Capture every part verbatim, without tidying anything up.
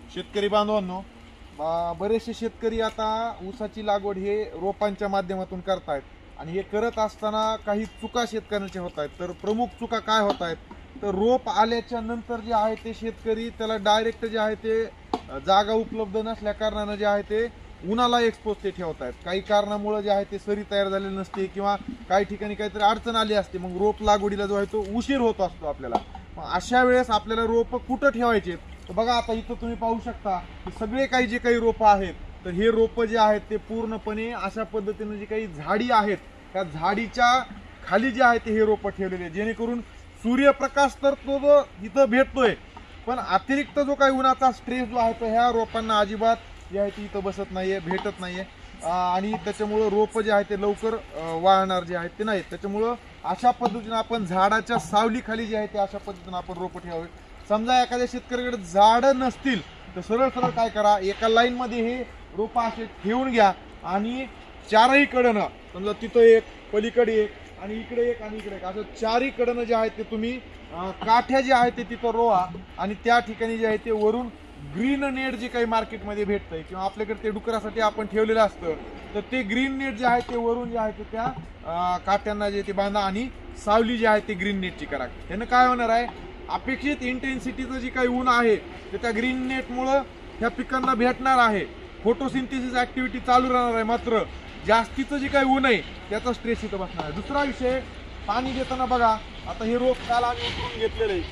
शेतकरी बांधवांनो, बरेचसे शेतकरी आता ऊसाची लागवड हे रोपांच्या माध्यमातून करतायत आणि हे करत असताना काही चुका शेतकऱ्यांच्या होत आहेत। तर प्रमुख चुका काय होत आहेत, तर रोप आल्याच्या नंतर जे आहे ते शेतकरी त्याला डायरेक्ट जे आहे ते जागा उपलब्ध नसल्या कारणाने जे आहे ते उन्हाला एक्सपोज ते ठेवत आहेत। काही कारणामुळे जे आहे ते सरी तयार झालेली नसते किंवा काही ठिकाणी काहीतरी अडचण आली असते, मग रोप लागवडीला जो आहे तो उशीर होत असतो आपल्याला। अशा वेळेस आपल्याला रोप कुठं ठेवायचे, तर बघा आता इथं तुम्ही पाहू शकता की सगळे काही जे काही रोप आहेत, तर हे रोप जे आहेत ते पूर्णपणे अशा पद्धतीने जी काही झाडी आहेत त्या झाडीच्या खाली जे आहे ते हे रोप ठेवलेले आहेत, जेणेकरून सूर्यप्रकाश तर तो इथं भेटतोय, पण अतिरिक्त जो काही उन्हाचा स्ट्रेस जो आहे तो ह्या रोपांना अजिबात जे आहे ते इथं बसत नाहीये, भेटत नाहीये आणि त्याच्यामुळं रोप जे आहे ते लवकर वाळणार जे आहेत ते नाहीत। त्याच्यामुळं अशा पद्धतीने आपण झाडाच्या सावलीखाली जे आहे ते अशा पद्धतीने आपण रोप ठेवावे। समजा एखाद्या शेतकऱ्याकडे झाडं नसतील तर सरळ सरळ काय करा, एका लाईन मध्ये हे रोप असे ठेवून घ्या आणि चारही कडनं, समजा तिथं एक, पलीकडे एक आणि इकडे एक आणि इकडे एक, असं चारही कडनं जे आहे ते तुम्ही काठ्या जे आहे ते तिथं रोवा आणि त्या ठिकाणी जे आहे ते वरून ग्रीन नेट जे काही मार्केटमध्ये भेटतंय किंवा आपल्याकडे ते डुकरासाठी आपण ठेवलेलं असतं, तर ते ग्रीन नेट जे आहे ते वरून जे आहे ते त्या काठ्यांना जे ते बांधा आणि सावली जी आहे ते ग्रीन नेटची करा। त्यानं काय होणार आहे, अपेक्षित इंटेन्सिटीचं जे काही ऊन आहे ते त्या ग्रीन नेटमुळं ह्या पिकांना भेटणार आहे, फोटोसिंथेसिस ऍक्टिव्हिटी चालू राहणार आहे, मात्र जास्तीचं जे काही ऊन आहे त्याचा स्ट्रेस इथं बसणार आहे। दुसरा विषय, पाणी देताना बघा, आता हे रोप काल आम्ही उचलून घेतलेलं आहे,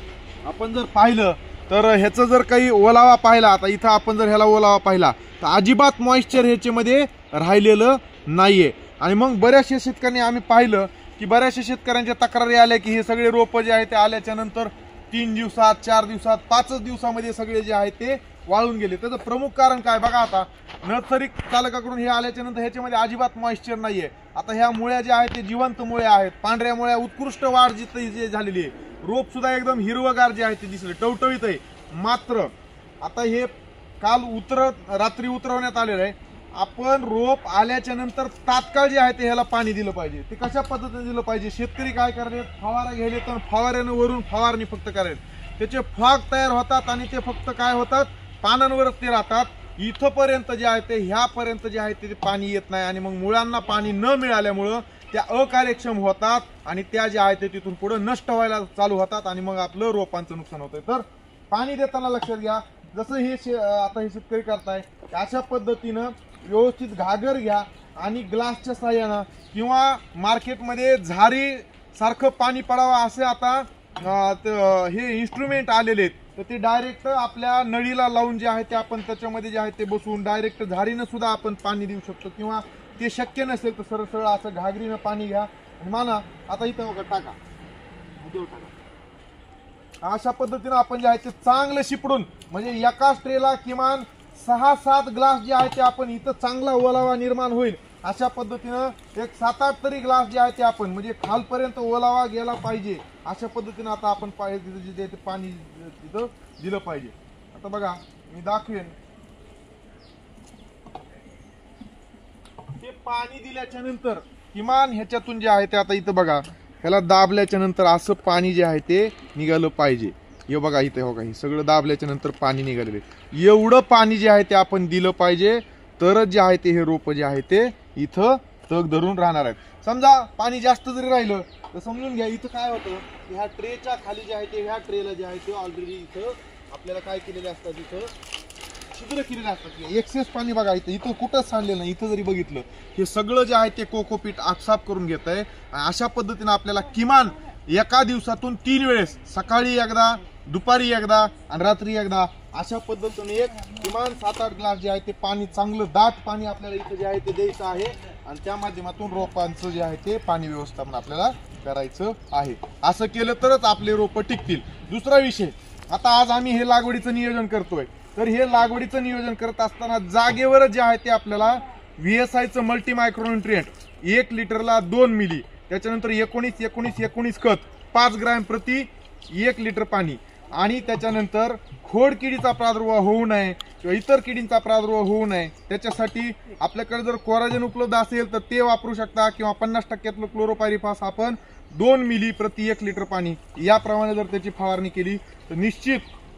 आपण जर पाहिलं तर ह्याचं जर काही ओलावा पाहिला, आता इथं आपण जर ह्याला ओलावा पाहिला तर अजिबात मॉइश्चर ह्याच्यामध्ये राहिलेलं नाहीये। आणि मग बऱ्याचशा शेतकऱ्यांनी आम्ही पाहिलं की बऱ्याचशा शेतकऱ्यांच्या तक्रारी आल्या की हे सगळे रोप जे आहे ते आल्याच्या नंतर तीन दिवसात, चार दिवसात, पाचच दिवसामध्ये सगळे जे आहे ते वाळून गेले। त्याचं प्रमुख कारण काय बघा, आता नर्सरी चालकाकडून हे आल्याच्या नंतर ह्याच्यामध्ये अजिबात मॉइश्चर नाहीये। आता ह्या मुळ्या ज्या आहेत ते जिवंत मुळ्या आहेत, पांढऱ्या मुळ्या, उत्कृष्ट वाढ जिथे जे झालेली आहे, रोप सुद्धा एकदम हिरवगार जे आहे ते दिसले, टवटवीत आहे। मात्र आता हे काल उतरत रात्री उतरवण्यात आलेलं आहे, आपण रोप आल्याच्या नंतर तात्काळ जे आहे ते ह्याला पाणी दिलं पाहिजे। ते कशा पद्धतीने दिलं पाहिजे, शेतकरी काय करले, फवारा घ्यायले तर फवाऱ्यानं वरून फवारणी फक्त करायला, त्याचे फाग तयार होतात आणि ते फक्त काय होतात, पानांवरच ते राहतात, इथपर्यंत जे आहे ते ह्यापर्यंत जे आहे ते पाणी येत नाही आणि मग मुळांना पाणी न मिळाल्यामुळं त्या अकार्यक्षम होतात आणि त्या जे आहे ते तिथून पुढे नष्ट व्हायला चालू होतात आणि मग आपलं रोपांचं नुकसान होतंय। तर पाणी देताना लक्षात घ्या, जसं हे आता हे शेतकरी करताय अशा पद्धतीनं व्यवस्थित घागर घ्या आणि ग्लासच्या साह्यानं किंवा मार्केटमध्ये झारी सारखं पाणी पडावं असे आता हे इन्स्ट्रुमेंट आलेले आहेत, तर ते डायरेक्ट आपल्या नळीला लावून जे आहे ते आपण त्याच्यामध्ये जे आहे ते बसवून डायरेक्ट झारीनं सुद्धा आपण पाणी देऊ शकतो, किंवा ते शक्य नसेल तर सरळ सरळ असं घागरीनं पाणी घ्या आणि माना आता इथं टाका, टाका अशा पद्धतीनं आपण जे आहे ते चांगलं शिपडून, म्हणजे एका ट्रेला किमान सहा सात ग्लास जे आहे ते आपण इथं चांगला ओलावा निर्माण होईल अशा पद्धतीनं एक सात आठ तरी ग्लास जे आहे ते आपण, म्हणजे खालपर्यंत ओलावा गेला पाहिजे अशा पद्धतीनं आता आपण पाहिजे जे ते पाणी तिथं दिलं पाहिजे। आता बघा मी दाखवेन, ते पाणी दिल्याच्या नंतर किमान ह्याच्यातून जे आहे ते आता इथं बघा, ह्याला दाबल्याच्या नंतर असं पाणी जे आहे ते निघालं पाहिजे। हे बघा इथे हो का, हे सगळं दाबल्याच्या नंतर पाणी निघालेलं, एवढं पाणी जे आहे ते आपण दिलं पाहिजे, तरच जे आहे ते हे रोप जे आहे ते इथं तग धरून राहणार आहेत। समजा पाणी जास्त जरी राहिलं तर समजून घ्या इथं काय होतं, ह्या ट्रेच्या खाली जे आहे ते ह्या ट्रेला जे आहे ते ऑलरेडी इथं आपल्याला काय केलेले असतात, इथं छिद्र केलेले असतात, एक्सेस पाणी बघा इथं इथं कुठंच सांडलेलं नाही, इथं जरी बघितलं हे सगळं जे आहे ते कोकोपीट आकसाफ करून घेत आहे। अशा पद्धतीने आपल्याला किमान एका दिवसातून तीन वेळेस, सकाळी एकदा, दुपारी एकदा आणि रात्री एकदा, अशा पद्धतीने एक किमान सात आठ ग्लास जे आहे ते पाणी, चांगलं दाट पाणी आपल्याला इथं जे आहे ते द्यायचं आहे आणि त्या माध्यमातून रोपांचं जे आहे ते पाणी व्यवस्थापन आपल्याला करायचं आहे। असं केलं तरच आपले रोप टिकतील। दुसरा विषय, आता आज आम्ही हे लागवडीचं नियोजन करतोय, तर हे लागवडीचं नियोजन करत असताना जागेवरच जे आहे ते आपल्याला व्हीएसआयचं मल्टी मायक्रोन्युट्रिएंट एक लिटरला दोन मिली, त्याच्यानंतर एकोणीस एकोणीस एकोणीस खत पाच ग्रॅम प्रति एक लिटर पाणी, आणि त्याच्यानंतर खोडकिडीचा प्रादुर्भाव होऊ नये किंवा इतर किडींचा प्रादुर्भाव होऊ नये त्याच्यासाठी आपल्याकडे जर कोराजेन उपलब्ध असेल तर ते वापरू शकता, किंवा पन्नास टक्क्यातलं क्लोरोपायरिफॉस आपण दोन मिली प्रति एक लिटर पाणी याप्रमाणे जर त्याची फवारणी केली तर निश्चित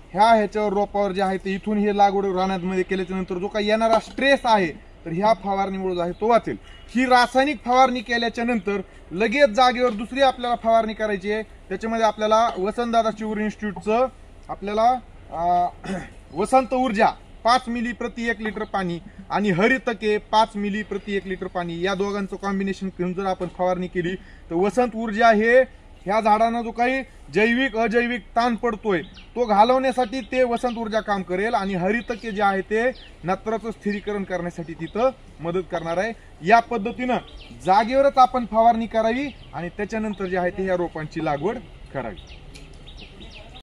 ह्या ह्याच्यावर रोपावर जे आहे ते इथून हे लागवड रानामध्ये केल्याच्या नंतर जो काही येणारा स्ट्रेस आहे तर ह्या फवारणीमुळे जो आहे तो वाचेल. ही रासायनिक फवारणी केल्याच्या नंतर लगेच जागेवर दुसरी आपल्याला फवारणी करायची आहे. त्याच्यामध्ये आपल्याला वसंतदादा शिवर इन्स्टिट्यूटचं आपल्याला वसंत ऊर्जा पाच मिली प्रति एक लिटर पाणी आणि हरितके पाच मिली प्रति एक लिटर पाणी या दोघांचं कॉम्बिनेशन घेऊन जर आपण फवारणी केली तर वसंत ऊर्जा हे ह्या झाडांना जो काही जैविक अजैविक ताण पडतोय तो घालवण्यासाठी ते वसंत ऊर्जा काम करेल आणि हरितके जे आहे ते नत्राचं स्थिरीकरण करण्यासाठी तिथं मदत करणार आहे. या पद्धतीनं जागेवरच आपण फवारणी करावी आणि त्याच्यानंतर जे आहे ते ह्या रोपांची लागवड करावी.